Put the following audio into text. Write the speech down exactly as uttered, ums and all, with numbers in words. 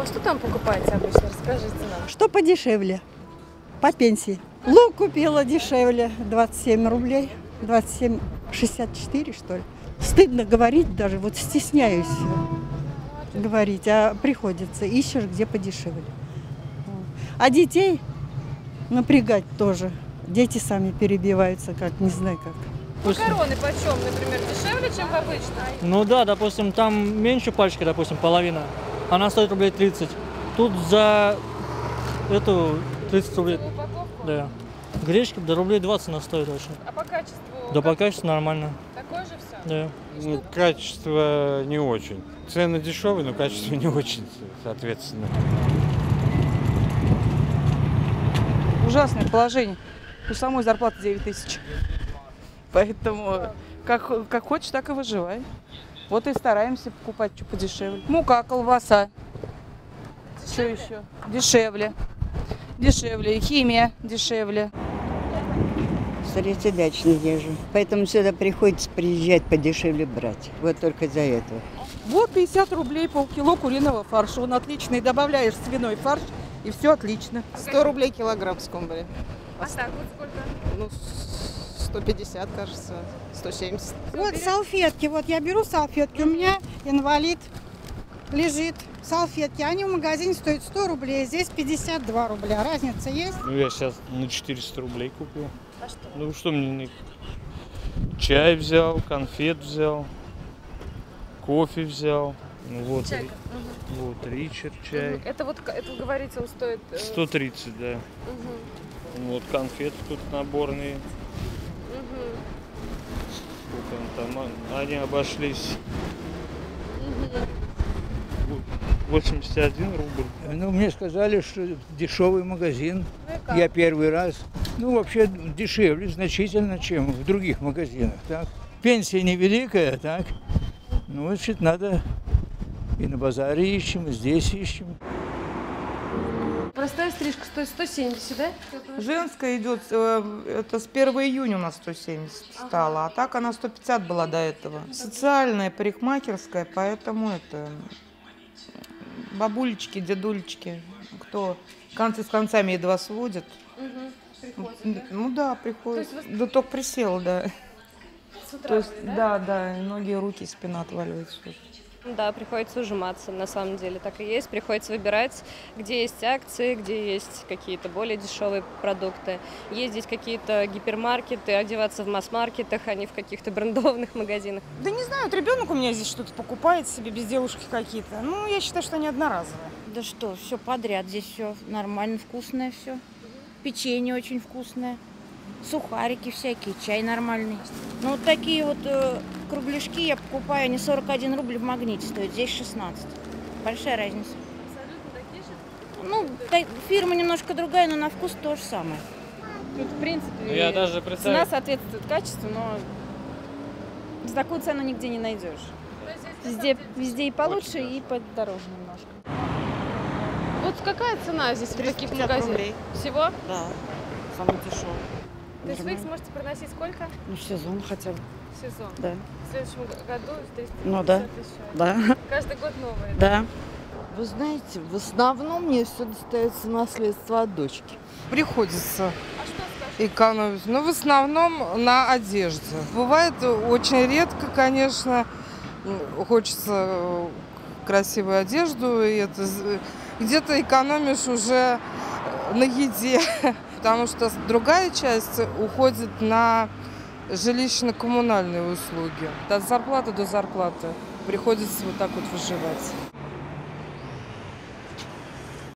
А что там покупаете обычно? Расскажите нам. Что подешевле? По пенсии. Лук купила дешевле, двадцать семь рублей, двадцать семь шестьдесят четыре, что ли. Стыдно говорить даже, вот стесняюсь говорить, а приходится. Ищешь, где подешевле. А детей напрягать тоже. Дети сами перебиваются, как, не знаю как. Макароны почем, например, дешевле, чем в обычном? Ну да, допустим, там меньше пачки, допустим, половина. Она стоит рублей тридцать. Тут за эту тридцать рублей. За упаковку? Да. Гречка до рублей двадцать она стоит очень. А по качеству? Да как? по качеству нормально. Такое же все? Да. Ну, качество не очень. Цены дешевые, но качество не очень, соответственно. Ужасное положение. У самой зарплата девять тысяч. Поэтому как, как хочешь, так и выживай. Вот и стараемся покупать что подешевле. Мука, колбаса. Что еще? Дешевле. Дешевле. Химия дешевле. Среднедачно езжу. Поэтому сюда приходится приезжать подешевле брать. Вот только из-за этого. Вот пятьдесят рублей полкило куриного фарша. Он отличный. Добавляешь свиной фарш, и все отлично. сто рублей килограмм скумбрии. А так вот сколько? Ну, сто пятьдесят, кажется, сто семьдесят. Вот салфетки, вот я беру салфетки, у меня инвалид лежит, салфетки, они в магазине стоят сто рублей, здесь пятьдесят два рубля, разница есть? Ну, я сейчас на четыреста рублей купил. А что? Ну, что мне? Чай взял, конфет взял, кофе взял. Ну, вот, Чай. ри- Угу. вот Ричард чай. Это вот, это вы говорите, он стоит... э, сто тридцать, да. Мгм. Вот конфеты тут наборные. Мгм. Сколько он там? А- Они обошлись Мгм. восемьдесят один рубль. Ну, мне сказали, что дешевый магазин. Ну и как? Я первый раз. Ну, вообще дешевле значительно, чем в других магазинах. Так? Пенсия невеликая, так? Ну, значит, надо и на базаре ищем, и здесь ищем. Простая стрижка стоит сто семьдесят, да? Женская идет, э, это с первого июня у нас сто семьдесят стало, а так она сто пятьдесят была до этого. Социальная, парикмахерская, поэтому это бабулечки, дедулечки, кто концы с концами едва сводит. Угу. Н- Ну да, приходит. То есть вы- Да только присел, да. С утра, То есть, да? да, да, и ноги, руки, спина отваливается. Да, приходится ужиматься, на самом деле так и есть. Приходится выбирать, где есть акции, где есть какие-то более дешевые продукты. Ездить в какие-то гипермаркеты, одеваться в масс-маркетах, а не в каких-то брендованных магазинах. Да не знаю, вот ребенок у меня здесь что-то покупает себе, безделушки какие-то. Ну, я считаю, что они одноразовые. Да что, все подряд. Здесь все нормально, вкусное все. Печенье очень вкусное. Сухарики всякие, чай нормальный. Ну, вот такие вот э, кругляшки я покупаю, они сорок один рубль в Магните стоят, здесь шестнадцать. Большая разница. Абсолютно такие же? Ну, та- фирма немножко другая, но на вкус то же самое. Тут, в принципе, Я даже цена представить. соответствует качеству, но за такую цену нигде не найдешь. Ну, Везде, везде и получше, и подороже немножко. Вот какая цена здесь в таких магазинах? рублей. Всего? Да, самый дешевый. То есть вы их сможете проносить сколько? Ну, сезон хотя бы. Сезон. Да. В следующем г- году триста пятьдесят Ну да. еще. Да. Каждый год новые. Да. Вы знаете, в основном мне все достается наследство от дочки. Приходится А что скажете? экономить. Ну, в основном на одежде. Бывает очень редко, конечно, м, хочется э, красивую одежду, и это з- где-то экономишь уже э, на еде, потому что другая часть уходит на жилищно-коммунальные услуги. От зарплаты до зарплаты приходится вот так вот выживать.